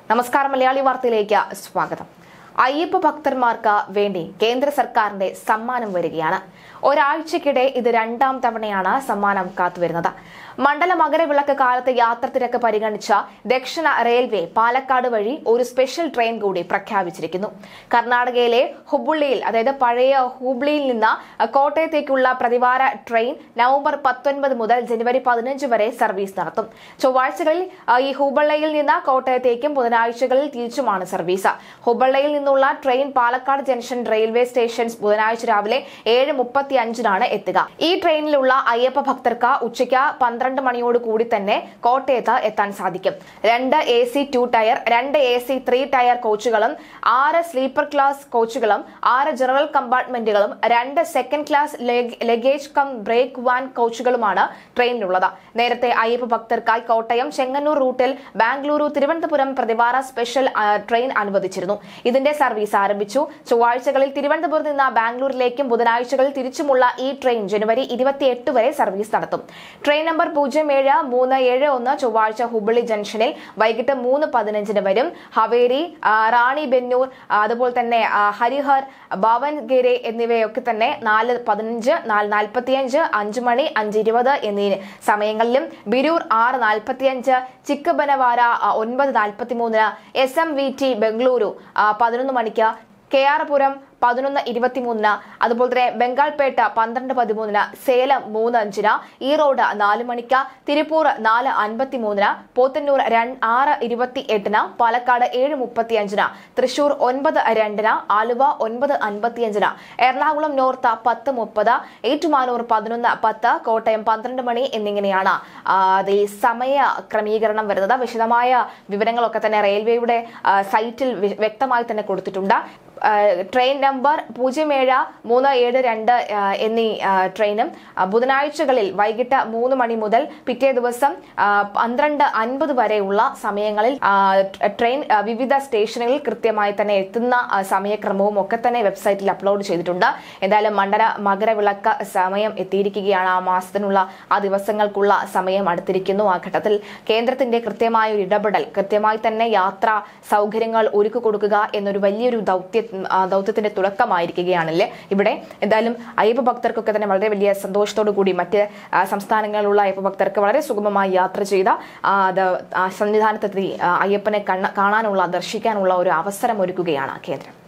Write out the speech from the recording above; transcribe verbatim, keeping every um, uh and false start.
നമസ്കാരം, മലയാളി വാർത്തയിലേക്ക് സ്വാഗതം. അയ്യപ്പ ഭക്തന്മാർക്ക് വേണ്ടി കേന്ദ്ര സർക്കാരിന്റെ സമ്മാനം വരികയാണ്. ഒരാഴ്ചക്കിടെ ഇത് രണ്ടാം തവണയാണ് സമ്മാനം കാത്തുവരുന്നത്. മണ്ഡല മകരവിളക്ക് കാലത്ത് യാത്ര തിരക്ക് പരിഗണിച്ച ദക്ഷിണ റെയിൽവേ പാലക്കാട് വഴി ഒരു സ്പെഷ്യൽ ട്രെയിൻ കൂടി പ്രഖ്യാപിച്ചിരിക്കുന്നു. കർണാടകയിലെ ഹുബ്ബള്ളിയിൽ അതായത് പഴയ ഹുബ്ലിയിൽ നിന്ന് കോട്ടയത്തേക്കുള്ള പ്രതിവാര ട്രെയിൻ നവംബർ പത്തൊൻപത് മുതൽ ജനുവരി പതിനഞ്ച് വരെ സർവീസ് നടത്തും. ചൊവ്വാഴ്ചകളിൽ ഈ ഹുബ്ബള്ളിയിൽ നിന്ന് കോട്ടയത്തേക്കും ബുധനാഴ്ചകളിൽ തിരിച്ചുമാണ് സർവീസ്. ഹുബ്ബള്ളിയിൽ നിന്നുള്ള train Palakkad junction railway station ബുധനാഴ്ച രാവിലെ ഏഴ് മുപ്പത്തി അഞ്ചിനാണ് എത്തുക. ഈ ട്രെയിനിലുള്ള അയ്യപ്പ ഭക്തർക്ക് ഉച്ചയ്ക്ക് പന്ത്രണ്ട് മണിയോട് കൂടി തന്നെ കോട്ടയത്ത് എത്താൻ സാധിക്കും. രണ്ട് എ സി ടു ടയർ, രണ്ട് എ സി ത്രീ ടയർ കോച്ചുകളും ആറ് സ്ലീപ്പർ ക്ലാസ് കോച്ചുകളും ആറ് ജനറൽ കമ്പാർട്ട്മെന്റുകളും രണ്ട് second class luggage cum brake van കോച്ചുകളുമാണ് ട്രെയിനിലുള്ളത്. നേരത്തെ അയ്യപ്പ ഭക്തർക്കായി കോട്ടയം ചെങ്ങന്നൂർ റൂട്ടിൽ ബാംഗ്ലൂരു തിരുവനന്തപുരം പ്രതിവാര സ്പെഷ്യൽ ട്രെയിൻ അനുവദിച്ചിരുന്നു. ഇതിന്റെ സർവീസ് ആരംഭിച്ചു. ചൊവ്വാഴ്ചകളിൽ തിരുവനന്തപുരത്ത് നിന്ന് ബാംഗ്ലൂരിലേക്കും ബുധനാഴ്ചകളിൽ തിരിച്ചുമുള്ള ഈ ട്രെയിൻ ജനുവരി ഇരുപത്തിയെട്ട് വരെ സർവീസ് നടത്തും. ട്രെയിൻ നമ്പർ പൂജ്യം ഏഴ് മൂന്ന് ഏഴ് ഒന്ന് ചൊവ്വാഴ്ച ഹുബ്ബള്ളി ജംഗ്ഷനിൽ വൈകിട്ട് മൂന്ന് പതിനഞ്ചിന് വരും. ഹവേരി, റാണി ബെന്നൂർ, അതുപോലെ തന്നെ ഹരിഹർ, ബാവൻഗേരെ എന്നിവയൊക്കെ തന്നെ നാല് പതിനഞ്ച്, നാല് നാൽപ്പത്തിയഞ്ച്, അഞ്ച് മണി, അഞ്ച് ഇരുപത് എന്നീ സമയങ്ങളിലും, ബിരൂർ ആറ് നാൽപ്പത്തിയഞ്ച്, ചിക്കബനവാര ഒൻപത് നാൽപ്പത്തി മൂന്നിന്, S M V T Bengaluru പതിനൊന്ന് മണിക്ക്, കെ ആർ പുരം പതിനൊന്ന് ഇരുപത്തിമൂന്നിന്, അതുപോലെ തന്നെ ബംഗാൾപേട്ട പന്ത്രണ്ട് പതിമൂന്നിന്, സേലം മൂന്ന് അഞ്ചിന്, ഈറോഡ് നാല് മണിക്ക്, തിരുപ്പൂർ നാല് അൻപത്തി മൂന്നിന്, പോത്തന്നൂർ ആറ് ഇരുപത്തി എട്ടിന്, പാലക്കാട് ഏഴ് മുപ്പത്തി അഞ്ചിന്, തൃശൂർ ഒൻപത് രണ്ടിന്, ആലുവ ഒൻപത് അൻപത്തിയഞ്ചിന്, എറണാകുളം നോർത്ത് പത്ത് മുപ്പത്, ഏറ്റുമാനൂർ പതിനൊന്ന് പത്ത്, കോട്ടയം പന്ത്രണ്ട് മണി എന്നിങ്ങനെയാണ് ഈ സമയ ക്രമീകരണം വരുന്നത്. വിശദമായ വിവരങ്ങളൊക്കെ തന്നെ റെയിൽവേയുടെ സൈറ്റിൽ വ്യക്തമായി തന്നെ കൊടുത്തിട്ടുണ്ട്. ട്രെയിൻ നമ്പർ പൂജ്യം ഏഴ് മൂന്ന് ഏഴ് രണ്ട് എന്നീ ട്രെയിനും ബുധനാഴ്ചകളിൽ വൈകിട്ട് മൂന്ന് മണി മുതൽ പിറ്റേ ദിവസം പന്ത്രണ്ട് അൻപത് വരെയുള്ള സമയങ്ങളിൽ ട്രെയിൻ വിവിധ സ്റ്റേഷനുകളിൽ കൃത്യമായി തന്നെ എത്തുന്ന സമയക്രമവും ഒക്കെ തന്നെ വെബ്സൈറ്റിൽ അപ്ലോഡ് ചെയ്തിട്ടുണ്ട്. എന്തായാലും മണ്ഡല മകരവിളക്ക് സമയം എത്തിയിരിക്കുകയാണ്. ആ മാസത്തിനുള്ള ആ ദിവസങ്ങൾക്കുള്ള സമയം അടുത്തിരിക്കുന്നു. ആ ഘട്ടത്തിൽ കേന്ദ്രത്തിന്റെ കൃത്യമായ ഒരു ഇടപെടൽ, കൃത്യമായി തന്നെ യാത്രാ സൗകര്യങ്ങൾ ഒരുക്കി കൊടുക്കുക എന്നൊരു വലിയൊരു ദൗത്യ ദൗത്യത്തിന്റെ തുടക്കമായിരിക്കുകയാണല്ലേ ഇവിടെ. എന്തായാലും അയ്യപ്പ ഭക്തർക്കൊക്കെ തന്നെ വളരെ വലിയ സന്തോഷത്തോടു കൂടി മറ്റ് സംസ്ഥാനങ്ങളിലുള്ള അയ്യപ്പ ഭക്തർക്ക് വളരെ സുഗമമായി യാത്ര ചെയ്ത സന്നിധാനത്തെത്തി അയ്യപ്പനെ കാണാനുള്ള, ദർശിക്കാനുള്ള ഒരു അവസരം ഒരുക്കുകയാണ് കേന്ദ്രം.